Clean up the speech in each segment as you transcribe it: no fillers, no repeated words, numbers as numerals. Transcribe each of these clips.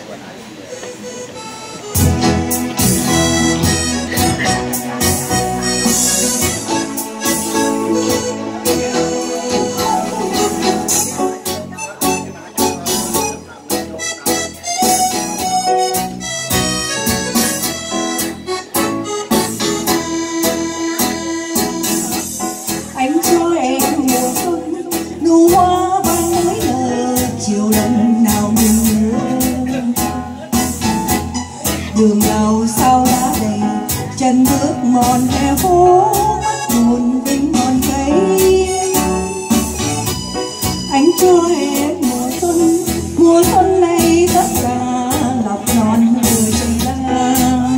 Anh cho em mùa xuân nụ hoa ban mới nở, chiều đông nào mình nhớ. Đường nào sao đã đầy chân bước mòn hè phố, mắt buồn vinh mòn cây. Anh cho em mùa xuân này tất cả ngọc non người trời ra.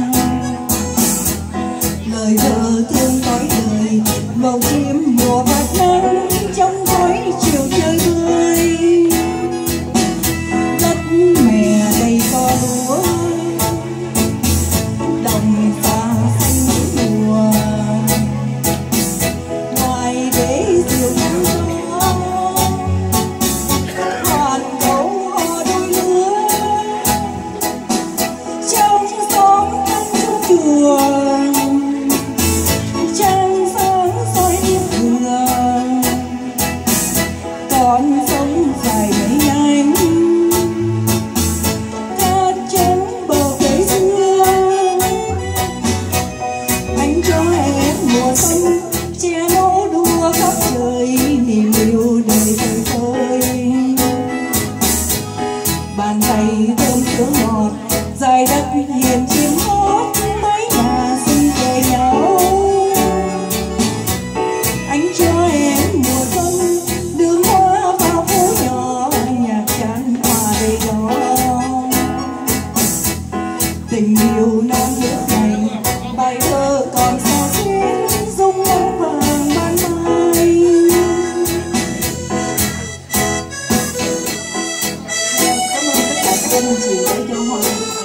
Lời thơ thương cõi đời màu chim mùa vạt nắng trong khói chiều trời tươi. Đất mẹ đầy cỏ lúa, đồng xa xanh mùa. Ngoài đế diều nắng gió, hoàn cấu hò đôi lứa. Trong xóm căn chung chùa, con sông dài mấy nhanh, cát trắng bờ cây xưa. Anh cho em mùa xuân che nỗ đua khắp trời, niềm yêu đời thời thơi. Bàn tay thơm sữa ngọt dài đất hiền chim hót, mấy nhà xinh về nhau. Anh cho em mùa xuân đường hoa vào phố nhỏ, nhạc tràn hòa đầy đó. Tình yêu non nước này bài thơ còn sao xuyến, rung nắng vàng ban mai. Cảm ơn tất cả các anh chị đã cho hỏi.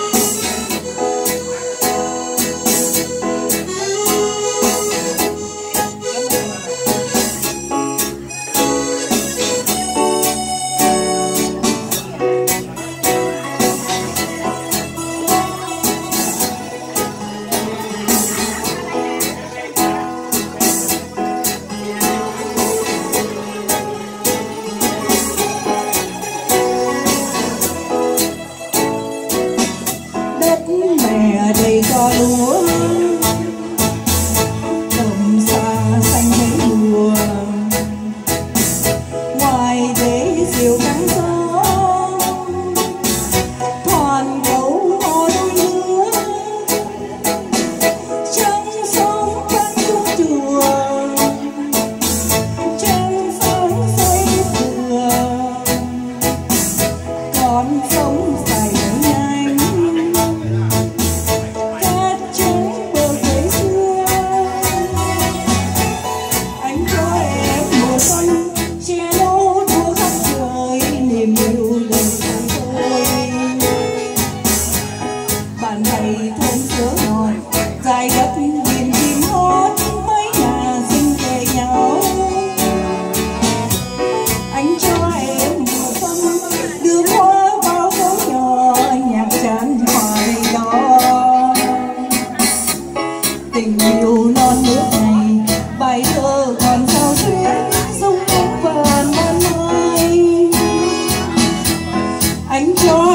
Mẹ đầy cỏ lúa, đồng xa xanh mấy mùa. Ngoài đế diều nắng gió, thoàn gấu hò đôi lứa. Trong sông căn chung chùa, trăng sáng xoay thừa. Con sông dài mấy nhanh, cát trắng bờ cây xưa. Anh cho em mùa xuân che nỗ đua khắp trời, niềm yêu đời thời thơi. Bàn tay thơm sữa ngọt dài đất hiền chim hót, mấy nhà xinh về nhau. Anh cho em mùa xuân đường hoa vào phố nhỏ, nhạc tràn hòa đầy đó. Tình yêu non nước này bài thơ còn sao xuyến, rung nắng vàng ban mai. Anh cho